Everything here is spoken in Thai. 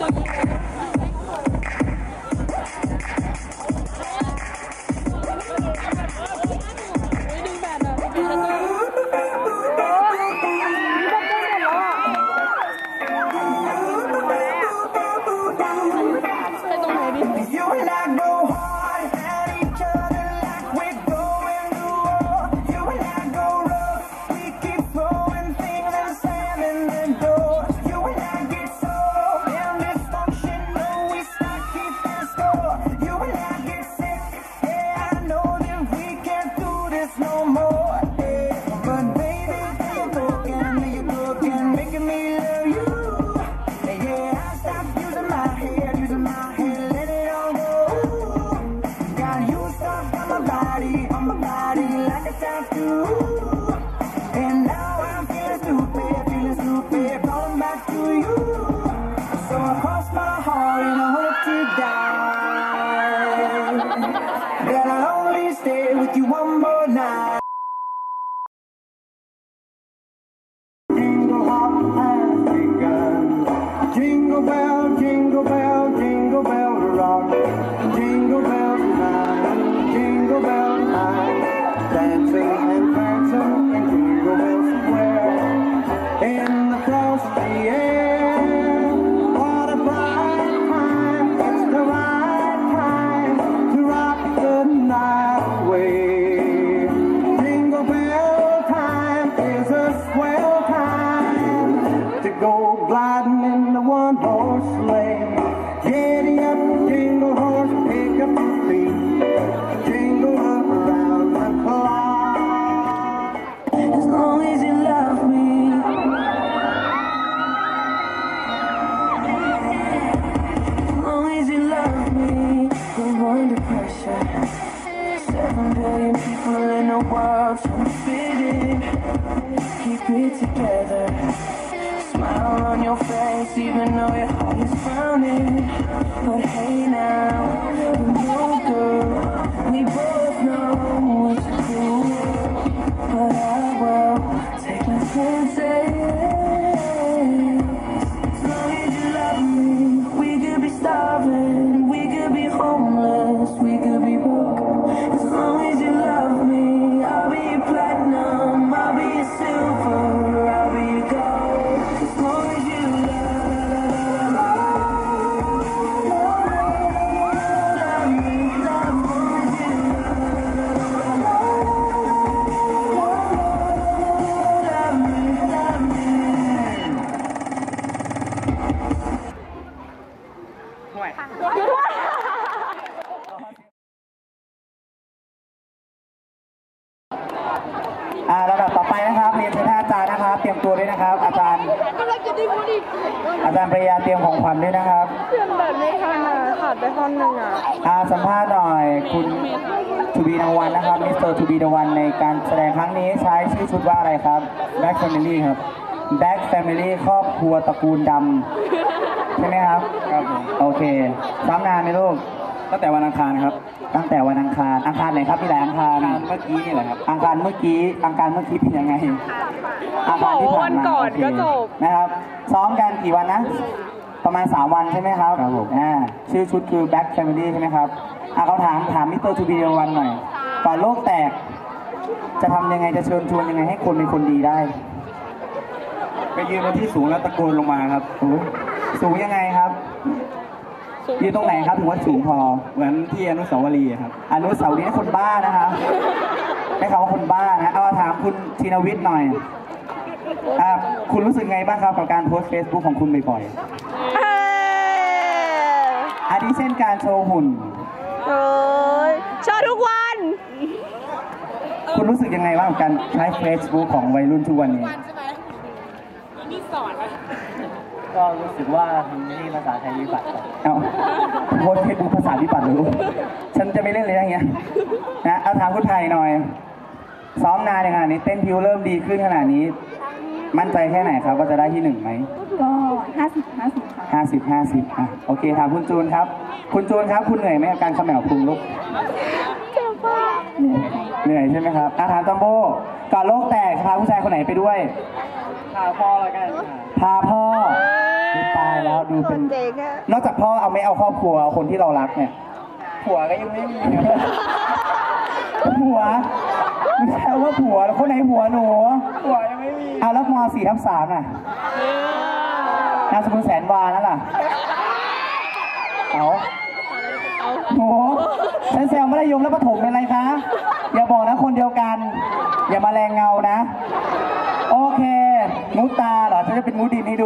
ลำดับต่อไปนะครับเรียนเชิญอาจารย์นะครับเตรียมตัวด้วยนะครับอาจารย์ปริยาเตรียมของขวัญด้วยนะครับเตรียมแบบไม่ทันขาดไปท่อนหนึ่งสัมภาษณ์หน่อยคุณทูบีนวันนะครับมิสเตอร์ทูบีนวันในการแสดงครั้งนี้ใช้ชื่อชุดว่าอะไรครับ Black Family ครับ Black Family ครอบครัวตระกูลดำใช่ไหมครับครับโอเคซ้ำนานไหมลูกตั้งแต่วันอังคารครับตั้งแต่วันอังคารไหนครับพี่หลายอังคารเมื่อกี้นี่แหละครับอังคารเมื่อกี้เป็นยังไงอังคารที่ผ่านมาก่อนก็จบนะครับซ้อมกันกี่วันนะประมาณ3 วันใช่ไหมครับครับผมชื่อชุดคือ Black Family ใช่ไหมครับเขาถามมิสเตอร์ทูบีวันหน่อยก่อนโลกแตกจะทำยังไงจะเชิญชวนยังไงให้คนเป็นคนดีได้ไปยืนบนที่สูงแล้วตะโกนลงมาครับสูงยังไงครับยืนตรงไหนครับถึงว่าสูงพอเหมือนที่อนุสาวรีย์ครับอนุสาวรีย์คนบ้านะครับให้เขาว่าคนบ้านะเอาถามคุณธีนวิทย์หน่อยคุณรู้สึกไงบ้างครับกับการโพสต์ Facebook ของคุณบ่อยๆอันนี้เช่นการโชว์หุ่นโชว์ทุกวันคุณรู้สึกยังไงบ้างกับการใช้ Facebook ของวัยรุ่นทุกวันนี้นี่สอนก็รู้สึกว่านี่ภาษาไทยวิบัติโพสเฟซบุ๊กภาษาวิบัติหรือฉันจะไม่เล่นเลยอย่างเงี้ยนะเอาถามคุณไทยหน่อยซ้อมนานขนาดนี้เต้นพิวเริ่มดีขึ้นขนาดนี้มั่นใจแค่ไหนครับว่าจะได้ที่1ไหมก็50 ค่ะ 50โอเคถามคุณจูนครับคุณจูนครับคุณเหนื่อยไหมกับการเขม่าพุงลูกเหนื่อยใช่ไหมครับถามจัมโบ้ก่อนโลกแตกพาผู้ชายคนไหนไปด้วยพาพ่อแล้วกันพาพ่อตายายแล้วดูเป็นเจ๋งอะนอกจากพ่อเอาไม่เอาครอบครัวเอาคนที่เรารักเนี่ยผัวก็ยังไม่มีนะผัวไม่ใช่ว่าผัวคนไหนผัวหนูผัวยังไม่มีเอาแล้วม4/3น่ะนามสกุลแสนวานั่นล่ะเอาโหฉันแซวมัธยมและประถมเป็นไรคะ อย่าบอกนะคนเดียวกัน อย่ามาแรงเงานะ โอเค มุตาเหรอฉันจะเป็นมุดินให้ดู